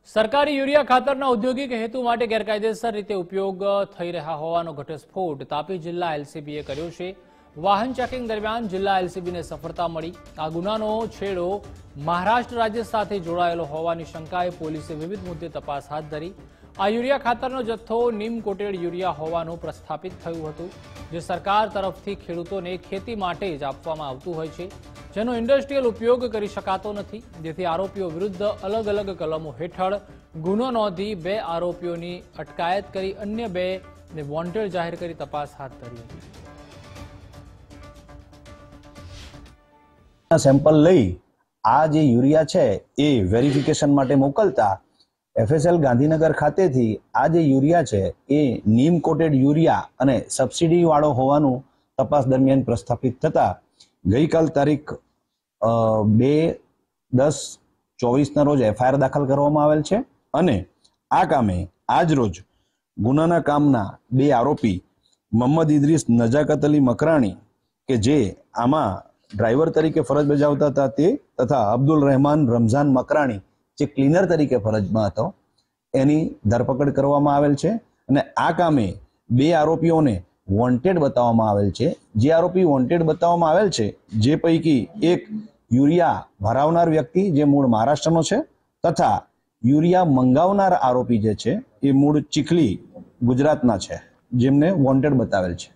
સરકારી યુરિયા ખાતરના ઔદ્યોગિક હેતુ માટે ગેરકાયદેસર રીતે ઉપયોગ થઈ રહ્યા હોવાનો ઘટસ્ફોટ તાપી જિલ્લા એલસીબીએ કર્યો છે। વાહન ચેકિંગ દરમિયાન જિલ્લા એલસીબીને સફળતા મળી। આ ગુનાનો છેડો મહારાષ્ટ્ર રાજ્ય સાથે જોડાયેલો હોવાની શંકાએ પોલીસે વિવિધ મુદ્દે તપાસ હાથ ધરી। આ યુરિયા ખાતરનો જથ્થો નીમ કોટેડ યુરિયા હોવાનું પ્રસ્થાપિત થયું હતું, જે સરકાર તરફથી ખેડૂતોને ખેતી માટે જ આપવામાં આવતું હોય છે, જેનો ઇન્ડસ્ટ્રીયલ ઉપયોગ કરી શકાતો નથી, જેથી આરોપીઓ વિરુદ્ધ અલગ અલગ કલમો હેઠળ ગુનો નોંધી 2 આરોપીઓની અટકાયત કરી અન્ય 2ને વોન્ટેડ જાહેર કરી તપાસ હાથ ધરી હતી। સેમ્પલ લઈ આ જે યુરિયા છે એ વેરિફિકેશન માટે મોકલતા એફએસએલ ગાંધીનગર ખાતેથી આ જે યુરિયા છે એ નીમ કોટેડ યુરિયા અને સબસિડી વાળો હોવાનું તપાસ દરમિયાન પ્રસ્થાપિત થતા ગઈકાલ તારીખ 2/10/24 રોજ એફઆઈઆર દાખલ કરવામાં આવેલ છે અને આ કામે આજ રોજ ગુનાના કામના 2 આરોપી મોહમ્મદ ઇદ્રીસ નજાકત અલી મકરાણી કે જે આમાં ડ્રાઈવર તરીકે ફરજ બજાવતા હતા તે તથા અબ્દુલ રહેમાન રમઝાન મકરાણી જે ક્લીનર તરીકે ફરજમાં હતો એની ધરપકડ કરવામાં આવેલ છે અને આ કામે 2 આરોપીઓને વોન્ટેડ બતાવવામાં આવેલ છે। જે આરોપી વોન્ટેડ બતાવવામાં આવેલ છે જે પૈકી એક યુરિયા ભરાવનાર વ્યક્તિ જે મૂળ મહારાષ્ટ્રનો છે તથા યુરિયા મંગાવનાર આરોપી જે છે એ મૂળ ચીખલી ગુજરાતના છે, જેમને વોન્ટેડ બતાવેલ છે।